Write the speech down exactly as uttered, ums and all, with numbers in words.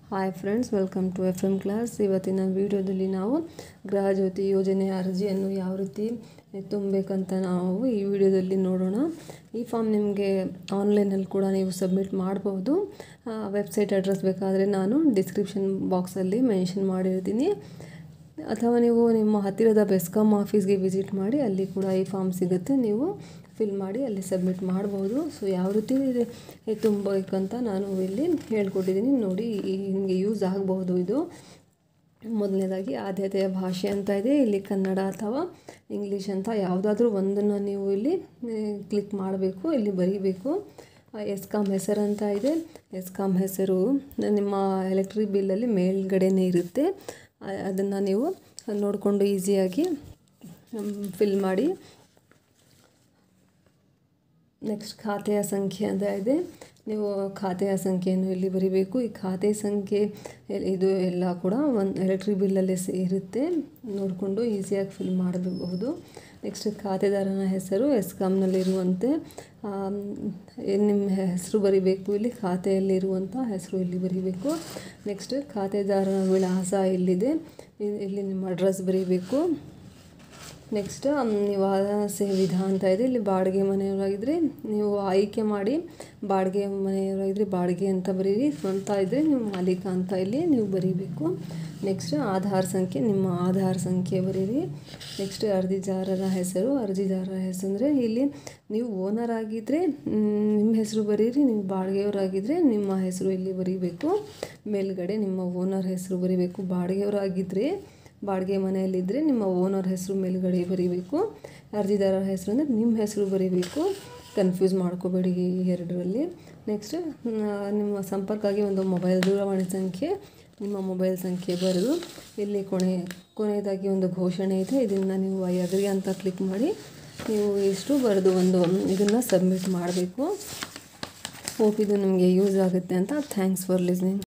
Hi friends, welcome to F M class. ಇವತ್ತಿನ ವಿಡಿಯೋದಲ್ಲಿ ನಾವು ಗೃಹ ಜ್ಯೋತಿ ಯೋಜನೆ ಅರ್ಜಿಯನ್ನು ಯಾವ ರೀತಿ ತುಂಬಬೇಕಂತ ನಾವು ಈ ವಿಡಿಯೋದಲ್ಲಿ ನೋಡೋಣ. ಈ ಫಾರ್ಮ್ ನಿಮಗೆ ಆನ್ಲೈನಲ್ಲಿ ಕೂಡ ನೀವು ಸಬ್ಮಿಟ್ ಮಾಡ್ಬೋದು. ವೆಬ್ಸೈಟ್ ಅಡ್ರೆಸ್ ಬೇಕಾದರೆ ನಾನು ಡಿಸ್ಕ್ರಿಪ್ಷನ್ ಬಾಕ್ಸಲ್ಲಿ ಮೆನ್ಷನ್ ಮಾಡಿರ್ತೀನಿ, ಅಥವಾ ನೀವು ನಿಮ್ಮ ಹತ್ತಿರದ ಬೆಸ್ಕಾಮ್ ಆಫೀಸ್ಗೆ ವಿಸಿಟ್ ಮಾಡಿ ಅಲ್ಲಿ ಕೂಡ ಈ ಫಾರ್ಮ್ ಸಿಗುತ್ತೆ, ನೀವು ಫಿಲ್ ಮಾಡಿ ಅಲ್ಲಿ ಸಬ್ಮಿಟ್ ಮಾಡ್ಬೋದು. ಸೊ ಯಾವ ರೀತಿ ತುಂಬಬೇಕಂತ ನಾನು ಇಲ್ಲಿ ಹೇಳ್ಕೊಟ್ಟಿದ್ದೀನಿ ನೋಡಿ, ನಿಮಗೆ ಯೂಸ್ ಆಗಬಹುದು. ಇದು ಮೊದಲನೇದಾಗಿ ಆದ್ಯತೆಯ ಭಾಷೆ ಅಂತ ಇದೆ, ಇಲ್ಲಿ ಕನ್ನಡ ಅಥವಾ ಇಂಗ್ಲೀಷ್ ಅಂತ ಯಾವುದಾದ್ರೂ ಒಂದನ್ನು ನೀವು ಇಲ್ಲಿ ಕ್ಲಿಕ್ ಮಾಡಬೇಕು, ಇಲ್ಲಿ ಬರೀಬೇಕು. ಎಸ್ಕಾಮ್ ಹೆಸರು ಅಂತ ಇದೆ, ಎಸ್ಕಾಮ್ ಹೆಸರು ನಿಮ್ಮ ಎಲೆಕ್ಟ್ರಿಕ್ ಬಿಲ್ಲಲ್ಲಿ ಮೇಲ್ಗಡೆನೇ ಇರುತ್ತೆ, ಅದನ್ನು ನೀವು ನೋಡಿಕೊಂಡು ಈಸಿಯಾಗಿ ಫಿಲ್ ಮಾಡಿ. ನೆಕ್ಸ್ಟ್ ಖಾತೆಯ ಸಂಖ್ಯೆ ಅಂತ ಇದೆ, ನೀವು ಖಾತೆಯ ಸಂಖ್ಯೆಯನ್ನು ಇಲ್ಲಿ ಬರೀಬೇಕು. ಈ ಖಾತೆ ಸಂಖ್ಯೆ ಇದು ಎಲ್ಲ ಕೂಡ ಒಂದು ಎಲೆಕ್ಟ್ರಿಕ್ ಬಿಲ್ಲಲ್ಲಿ ಇರುತ್ತೆ, ನೋಡಿಕೊಂಡು ಈಸಿಯಾಗಿ ಫಿಲ್ ಮಾಡಬಹುದು. ನೆಕ್ಸ್ಟ್ ಖಾತೆದಾರನ ಹೆಸರು ಎಸ್ಕಾಮ್ನಲ್ಲಿರುವಂತೆ ನಿಮ್ಮ ಹೆಸರು ಬರೀಬೇಕು, ಇಲ್ಲಿ ಖಾತೆಯಲ್ಲಿರುವಂಥ ಹೆಸರು ಇಲ್ಲಿ ಬರೀಬೇಕು. ನೆಕ್ಸ್ಟ್ ಖಾತೆದಾರನ ವಿಳಾಸ ಇಲ್ಲಿದೆ, ಇಲ್ಲಿ ನಿಮ್ಮ ಅಡ್ರೆಸ್ ಬರೀಬೇಕು. ನೆಕ್ಸ್ಟ್ ನಿವಾಸ ವಿಧ ಅಂತ ಇದೆ, ಇಲ್ಲಿ ಬಾಡಿಗೆ ಮನೆಯವರಾಗಿದ್ದರೆ ನೀವು ಆಯ್ಕೆ ಮಾಡಿ ಬಾಡಿಗೆ ಮನೆಯವರಾಗಿದ್ದರೆ ಬಾಡಿಗೆ ಅಂತ ಬರೀರಿ, ಸ್ವಂತ ಇದ್ದರೆ ನೀವು ಮಾಲೀಕ ಅಂತ ಇಲ್ಲಿ ನೀವು ಬರೀಬೇಕು. ನೆಕ್ಸ್ಟ್ ಆಧಾರ್ ಸಂಖ್ಯೆ, ನಿಮ್ಮ ಆಧಾರ್ ಸಂಖ್ಯೆ ಬರೀರಿ. ನೆಕ್ಸ್ಟ್ ಅರ್ಜಿದಾರರ ಹೆಸರು, ಅರ್ಜಿದಾರರ ಹೆಸರು ಅಂದರೆ ಇಲ್ಲಿ ನೀವು ಓನರ್ ಆಗಿದ್ದರೆ ನಿಮ್ಮ ಹೆಸರು ಬರೀರಿ, ನೀವು ಬಾಡಿಗೆಯವರಾಗಿದ್ದರೆ ನಿಮ್ಮ ಹೆಸರು ಇಲ್ಲಿ ಬರೀಬೇಕು. ಮೇಲ್ಗಡೆ ನಿಮ್ಮ ಓನರ್ ಹೆಸರು ಬರೀಬೇಕು. ಬಾಡಿಗೆಯವರಾಗಿದ್ದರೆ ಬಾಡಿಗೆ ಮನೆಯಲ್ಲಿದ್ದರೆ ನಿಮ್ಮ ಓನರ್ ಹೆಸರು ಮೇಲುಗಡೆ ಬರೀಬೇಕು. ಅರ್ಜಿದಾರರ ಹೆಸರು ಅಂದರೆ ನಿಮ್ಮ ಹೆಸರು ಬರೀಬೇಕು, ಕನ್ಫ್ಯೂಸ್ ಮಾಡ್ಕೋಬೇಡಿ ಈ ಎರಡರಲ್ಲಿ. ನೆಕ್ಸ್ಟ್ ನಿಮ್ಮ ಸಂಪರ್ಕವಾಗಿ ಒಂದು ಮೊಬೈಲ್ ದೂರವಾಣಿ ಸಂಖ್ಯೆ, ನಿಮ್ಮ ಮೊಬೈಲ್ ಸಂಖ್ಯೆ ಬರೆದು ಇಲ್ಲಿ ಕೊನೆ ಕೊನೆಯದಾಗಿ ಒಂದು ಘೋಷಣೆ ಇದೆ, ಇದನ್ನು ನೀವು ಐ ಅಗ್ರಿ ಅಂತ ಕ್ಲಿಕ್ ಮಾಡಿ ನೀವು ಇಷ್ಟು ಬರೆದು ಒಂದು ಇದನ್ನು ಸಬ್ಮಿಟ್ ಮಾಡಬೇಕು. ಹೋಪ್ ಇದು ನಿಮಗೆ ಯೂಸ್ ಆಗುತ್ತೆ ಅಂತ. Thanks for listening.